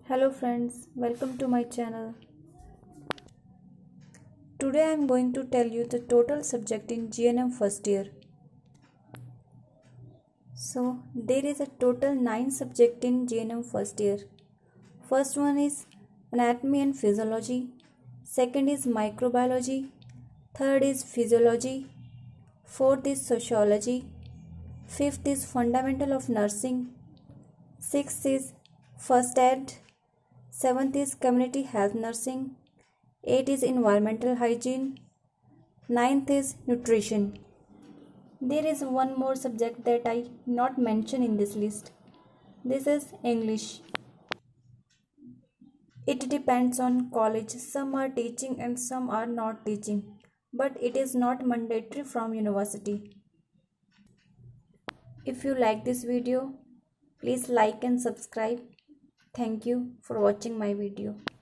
Hello friends, welcome to my channel. Today I am going to tell you the total subject in GNM first year. So there is a total 9 subject in GNM first year. First one is anatomy and physiology. Second is microbiology. Third is physiology. Fourth is sociology. Fifth is fundamental of nursing. Sixth is first aid. Seventh is community health nursing. 8 is environmental hygiene. 9th is nutrition. There is one more subject that I not mention in this list. This is English. It depends on college. Some are teaching and some are not teaching. But it is not mandatory from university. If you like this video, please like and subscribe. Thank you for watching my video.